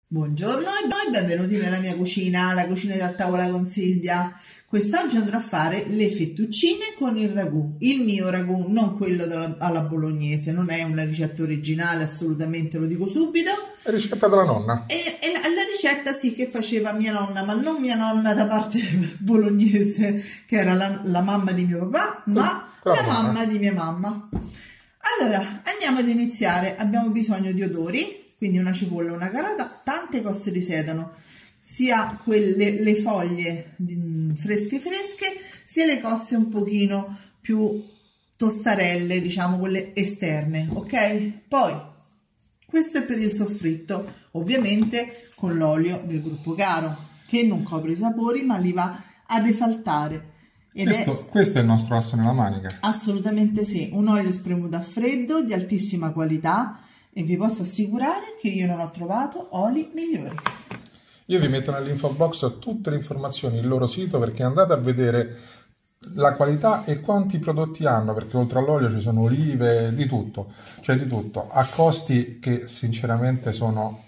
Buongiorno e benvenuti nella mia cucina, la cucina da tavola con Silvia. Quest'oggi andrò a fare le fettuccine con il ragù, il mio ragù, non quello alla bolognese, non è una ricetta originale, assolutamente, lo dico subito. È ricetta della nonna. E la ricetta sì che faceva mia nonna, ma non mia nonna da parte bolognese, che era la mamma di mio papà, ma la mamma di mia mamma. Allora, andiamo ad iniziare. Abbiamo bisogno di odori. Quindi una cipolla, una carota, tante cose di sedano, sia le foglie fresche, sia le cose un pochino più tostarelle, diciamo quelle esterne, ok? Poi, questo è per il soffritto, ovviamente con l'olio del gruppo caro, che non copre i sapori ma li va ad esaltare. Questo è il nostro asso nella manica. Assolutamente sì, un olio spremuto a freddo di altissima qualità. E vi posso assicurare che io non ho trovato oli migliori. Io vi metto nell'info box tutte le informazioni, il loro sito, perché andate a vedere la qualità e quanti prodotti hanno, perché oltre all'olio ci sono olive, di tutto, cioè di tutto, a costi che sinceramente sono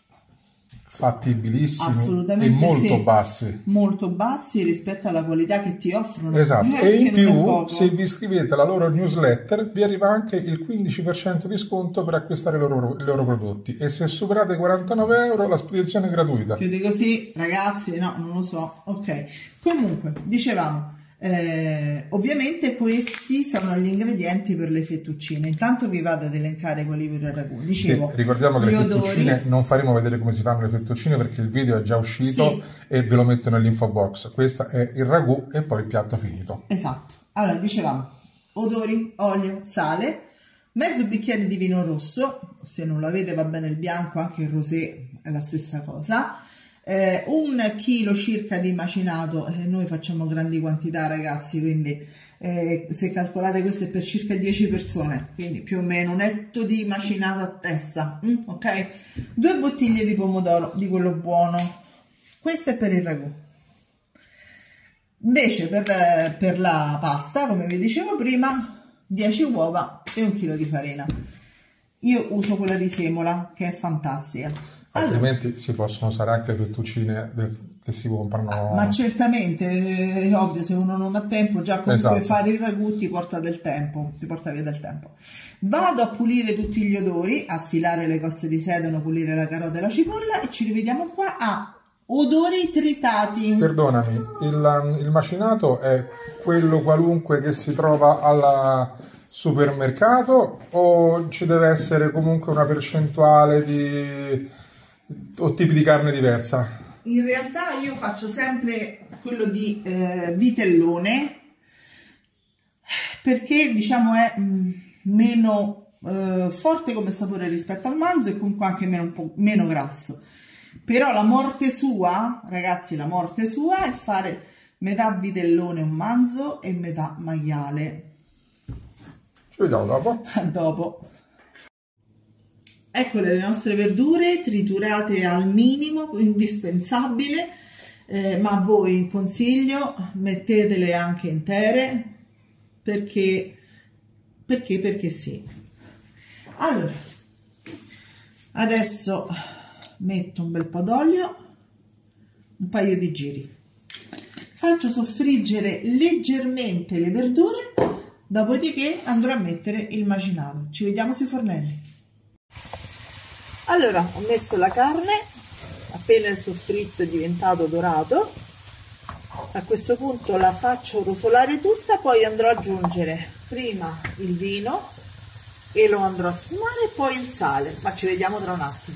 fattibilissimi e molto bassi rispetto alla qualità che ti offrono. Esatto, e in più se vi iscrivete alla loro newsletter vi arriva anche il 15% di sconto per acquistare i loro prodotti, e se superate 49 euro la spedizione è gratuita. Più di così ragazzi no, non lo so. Ok, comunque dicevamo, ovviamente questi sono gli ingredienti per le fettuccine. Intanto vi vado ad elencare quelli per il ragù. Dicevo, sì, ricordiamo che le fettuccine non faremo vedere come si fanno le fettuccine perché il video è già uscito, sì, e ve lo metto nell'info box. Questo è il ragù e poi il piatto finito. Esatto. Allora dicevamo odori, olio, sale, mezzo bicchiere di vino rosso, se non lo avete va bene il bianco, anche il rosé è la stessa cosa. 1 chilo circa di macinato, noi facciamo grandi quantità ragazzi, quindi se calcolate questo è per circa 10 persone, quindi più o meno un etto di macinato a testa, ok? 2 bottiglie di pomodoro di quello buono, questo è per il ragù. Invece per la pasta, come vi dicevo prima, 10 uova e 1 chilo di farina. Io uso quella di semola che è fantastica. Altrimenti si possono usare anche le fettuccine che si comprano. Ma certamente, è ovvio, se uno non ha tempo, già comunque esatto, fare il ragù ti porta del tempo, ti porta via del tempo. Vado a pulire tutti gli odori, a sfilare le cose di sedano, pulire la carota e la cipolla, e ci rivediamo qua a odori tritati. Perdonami, il macinato è quello qualunque che si trova al supermercato o ci deve essere comunque una percentuale o tipi di carne diversa? In realtà io faccio sempre quello di vitellone, perché diciamo è meno forte come sapore rispetto al manzo e comunque anche un po' meno grasso. Però la morte sua, ragazzi, la morte sua è fare metà vitellone un manzo e metà maiale. Ci vediamo dopo. Dopo. Eccole le nostre verdure triturate al minimo indispensabile, ma a voi consiglio mettetele anche intere perché sì. Allora, adesso metto un bel po' d'olio, un paio di giri, faccio soffriggere leggermente le verdure, dopodiché andrò a mettere il macinato. Ci vediamo sui fornelli. Allora, ho messo la carne, appena il soffritto è diventato dorato, a questo punto la faccio rosolare tutta, poi andrò ad aggiungere prima il vino e lo andrò a sfumare, poi il sale, ma ci vediamo tra un attimo.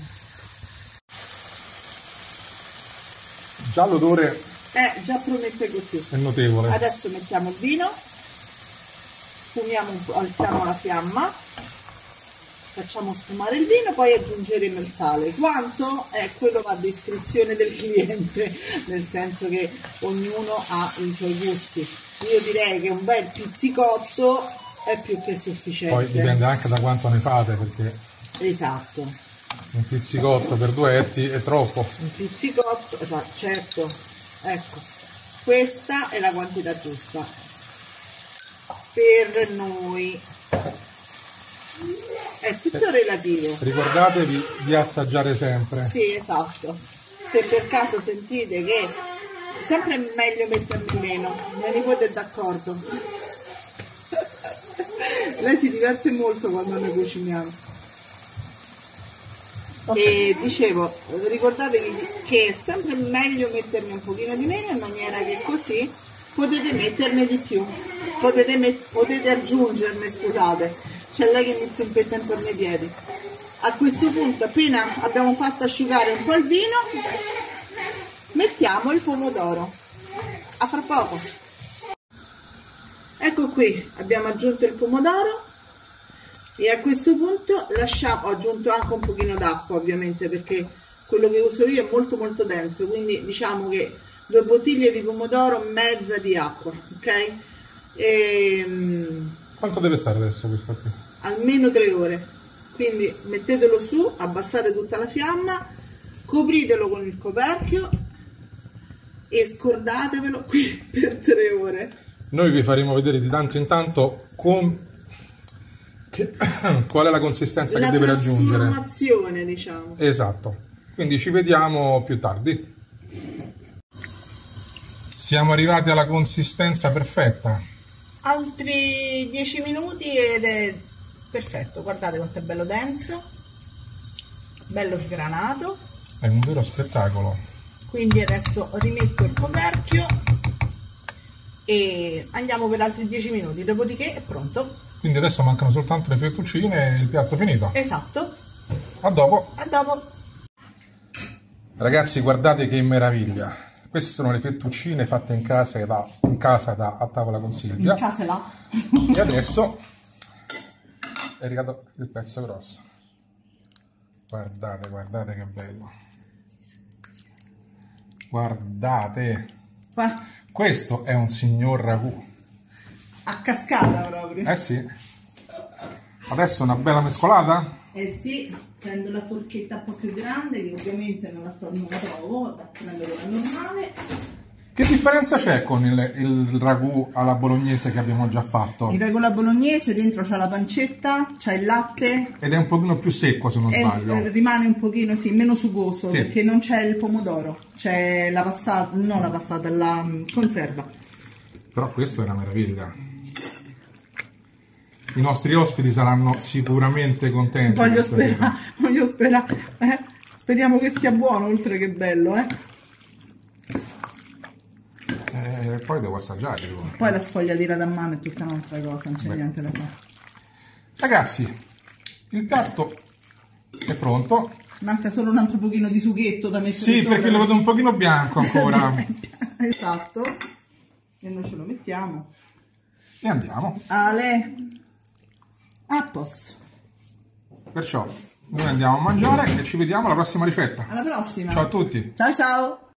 Già l'odore già promette così. È notevole. Adesso mettiamo il vino, sfumiamo un po', alziamo la fiamma, facciamo sfumare il vino, poi aggiungeremo il sale. Quanto? Quello va a discrezione del cliente, nel senso che ognuno ha i suoi gusti. Io direi che un bel pizzicotto è più che sufficiente. Poi dipende anche da quanto ne fate, perché esatto, un pizzicotto per 2 etti è troppo. Un pizzicotto, esatto, certo. Ecco, questa è la quantità giusta per noi. è tutto relativo. Ricordatevi di assaggiare sempre. Sì, esatto. Se per caso sentite che è sempre meglio metterne meno, mia nipote è d'accordo. Lei si diverte molto quando noi cuciniamo. Okay. E dicevo, ricordatevi che è sempre meglio metterne un pochino di meno in maniera che così potete metterne di più, potete aggiungerne, scusate, c'è lei che mi zimpetta intorno ai piedi. A questo punto, appena abbiamo fatto asciugare un po' il vino, mettiamo il pomodoro. A fra poco. Ecco qui, abbiamo aggiunto il pomodoro. E a questo punto ho aggiunto anche un pochino d'acqua, ovviamente, perché quello che uso io è molto molto denso, quindi diciamo che 2 bottiglie di pomodoro, mezza di acqua, ok? Quanto deve stare adesso questo qui? Almeno 3 ore, quindi mettetelo su, abbassate tutta la fiamma, copritelo con il coperchio e scordatevelo qui per 3 ore. Noi vi faremo vedere di tanto in tanto qual è la consistenza che deve raggiungere. La trasformazione, diciamo. Esatto. Quindi ci vediamo più tardi. Siamo arrivati alla consistenza perfetta. Altri 10 minuti ed è perfetto. Guardate quanto è bello denso, bello sgranato. È un vero spettacolo. Quindi adesso rimetto il coperchio e andiamo per altri 10 minuti, dopodiché è pronto. Quindi adesso mancano soltanto le fettuccine e il piatto finito. Esatto. A dopo. A dopo. Ragazzi, guardate che meraviglia. Queste sono le fettuccine fatte in casa a tavola con Silvia. In casa là. E adesso è arrivato il pezzo grosso. Guardate, guardate che bello. Guardate. Questo è un signor ragù. A cascata proprio. Eh sì. Adesso una bella mescolata? Eh sì, prendo la forchetta un po' più grande, che ovviamente non la trovo, prendo quella normale. Che differenza c'è con il ragù alla bolognese che abbiamo già fatto? Il ragù alla bolognese dentro c'ha la pancetta, c'ha il latte. Ed è un pochino più secco, se non sbaglio. Rimane un pochino, sì, meno sugoso, sì, perché non c'è il pomodoro, c'è la passata, non la passata, la conserva. Però questo è una meraviglia. I nostri ospiti saranno sicuramente contenti. Voglio sperare. Speriamo che sia buono, oltre che bello, Poi devo assaggiare. Poi la sfogliatura da mano è tutta un'altra cosa, non c'è niente da fare. Ragazzi, il piatto è pronto. Manca solo un altro pochino di sughetto da mettere sopra. Sì, perché lo vedo un pochino bianco ancora. Esatto. E noi ce lo mettiamo. E andiamo. Ale. A posto. Perciò noi andiamo a mangiare e ci vediamo alla prossima ricetta. Alla prossima. Ciao a tutti. Ciao ciao.